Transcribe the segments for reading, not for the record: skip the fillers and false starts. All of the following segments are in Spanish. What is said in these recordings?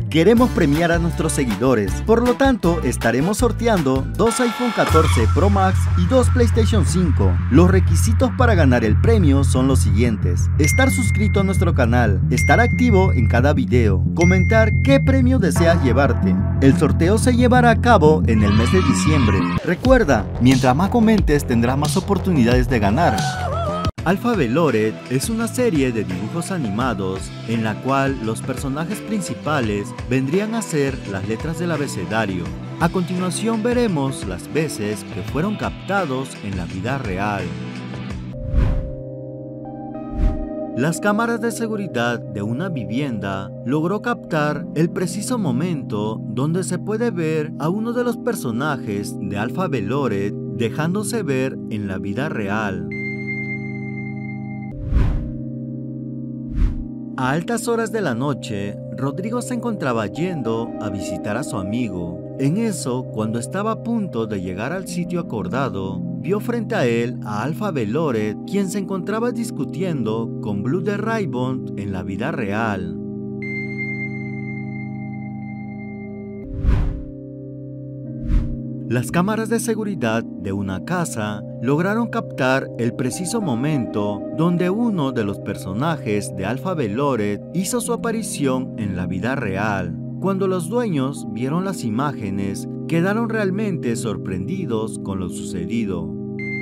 Queremos premiar a nuestros seguidores, por lo tanto estaremos sorteando 2 iPhone 14 Pro Max y 2 PlayStation 5. Los requisitos para ganar el premio son los siguientes: estar suscrito a nuestro canal, estar activo en cada video, comentar qué premio deseas llevarte. El sorteo se llevará a cabo en el mes de diciembre. Recuerda, mientras más comentes tendrás más oportunidades de ganar. Alpha Velored es una serie de dibujos animados en la cual los personajes principales vendrían a ser las letras del abecedario. A continuación veremos las veces que fueron captados en la vida real. Las cámaras de seguridad de una vivienda logró captar el preciso momento donde se puede ver a uno de los personajes de Alpha Velored dejándose ver en la vida real. A altas horas de la noche, Rodrigo se encontraba yendo a visitar a su amigo. En eso, cuando estaba a punto de llegar al sitio acordado, vio frente a él a Alpha Velored, quien se encontraba discutiendo con Blue the Rainbow en la vida real. Las cámaras de seguridad de una casa lograron captar el preciso momento donde uno de los personajes de Alpha Velored hizo su aparición en la vida real. Cuando los dueños vieron las imágenes, quedaron realmente sorprendidos con lo sucedido.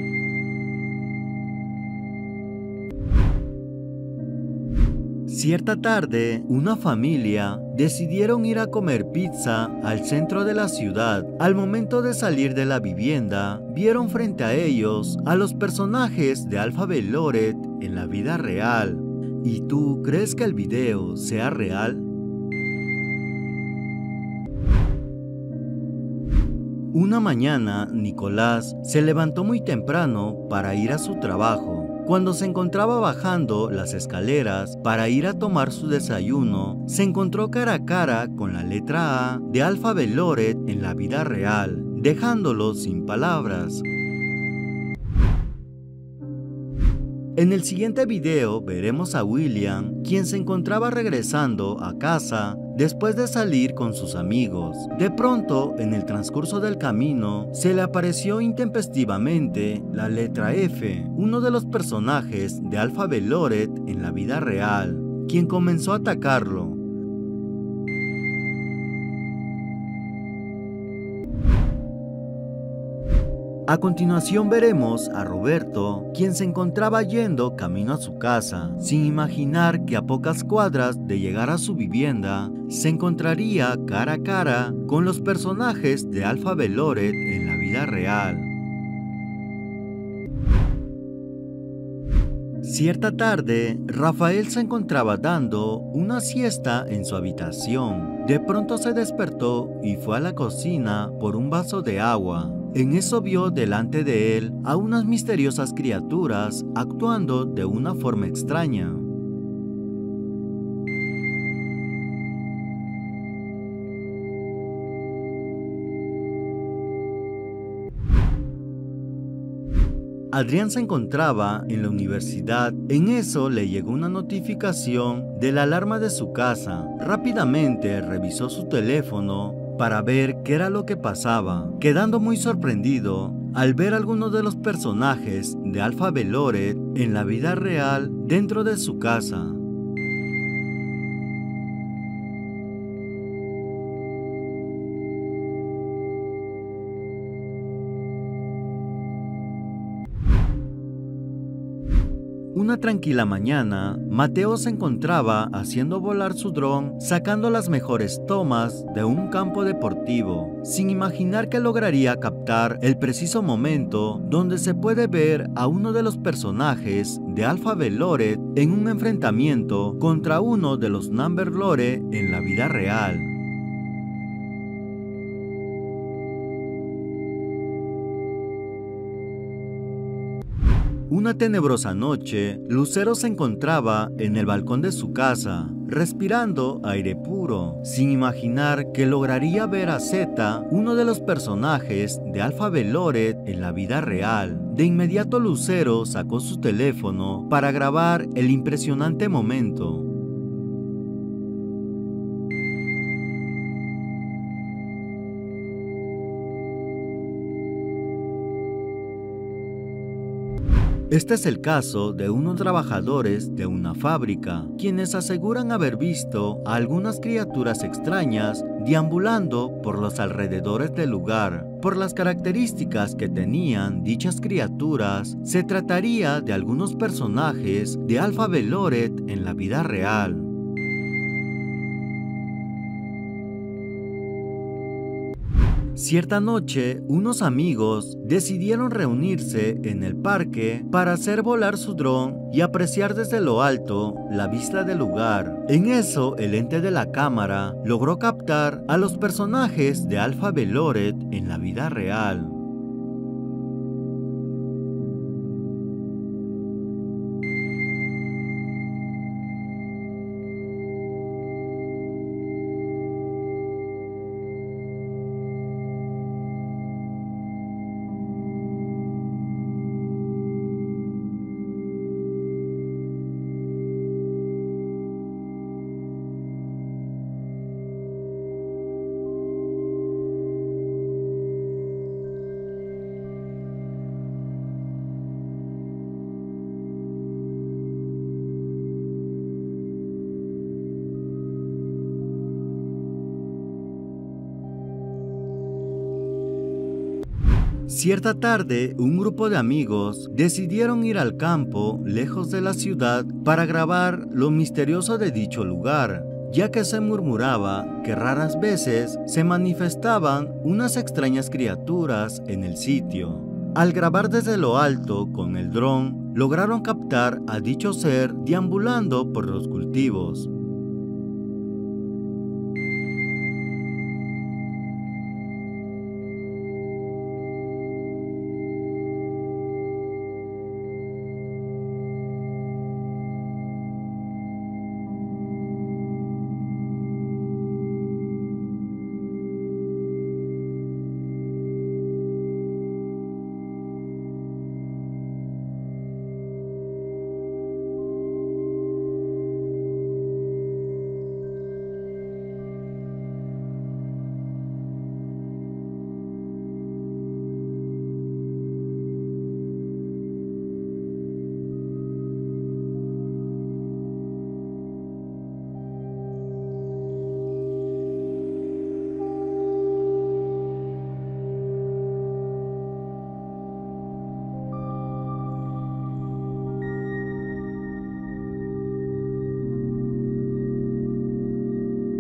Cierta tarde, una familia decidieron ir a comer pizza al centro de la ciudad. Al momento de salir de la vivienda, vieron frente a ellos a los personajes de Alpha Velored en la vida real. ¿Y tú crees que el video sea real? Una mañana, Nicolás se levantó muy temprano para ir a su trabajo. Cuando se encontraba bajando las escaleras para ir a tomar su desayuno, se encontró cara a cara con la letra A de Alpha Velored en la vida real, dejándolo sin palabras. En el siguiente video veremos a William, quien se encontraba regresando a casa después de salir con sus amigos. De pronto, en el transcurso del camino, se le apareció intempestivamente la letra F, uno de los personajes de Alpha Velored en la vida real, quien comenzó a atacarlo. A continuación veremos a Roberto, quien se encontraba yendo camino a su casa, sin imaginar que a pocas cuadras de llegar a su vivienda, se encontraría cara a cara con los personajes de Alpha Velored en la vida real. Cierta tarde, Rafael se encontraba dando una siesta en su habitación. De pronto se despertó y fue a la cocina por un vaso de agua. En eso vio delante de él a unas misteriosas criaturas actuando de una forma extraña. Adrián se encontraba en la universidad. En eso le llegó una notificación de la alarma de su casa. Rápidamente revisó su teléfono para ver qué era lo que pasaba, quedando muy sorprendido al ver a algunos de los personajes de Alpha Velored en la vida real dentro de su casa. Una tranquila mañana, Mateo se encontraba haciendo volar su dron, sacando las mejores tomas de un campo deportivo, sin imaginar que lograría captar el preciso momento donde se puede ver a uno de los personajes de Alpha Velored en un enfrentamiento contra uno de los Number Lore en la vida real. Una tenebrosa noche, Lucero se encontraba en el balcón de su casa, respirando aire puro, sin imaginar que lograría ver a Zeta, uno de los personajes de Alpha Velored en la vida real. De inmediato Lucero sacó su teléfono para grabar el impresionante momento. Este es el caso de unos trabajadores de una fábrica, quienes aseguran haber visto a algunas criaturas extrañas deambulando por los alrededores del lugar. Por las características que tenían dichas criaturas, se trataría de algunos personajes de Alpha Veloret en la vida real. Cierta noche, unos amigos decidieron reunirse en el parque para hacer volar su dron y apreciar desde lo alto la vista del lugar. En eso, el ente de la cámara logró captar a los personajes de Alpha Veloret en la vida real. Cierta tarde, un grupo de amigos decidieron ir al campo, lejos de la ciudad, para grabar lo misterioso de dicho lugar, ya que se murmuraba que raras veces se manifestaban unas extrañas criaturas en el sitio. Al grabar desde lo alto con el dron, lograron captar a dicho ser deambulando por los cultivos.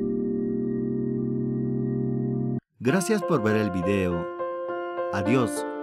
Gracias por ver el video. Adiós.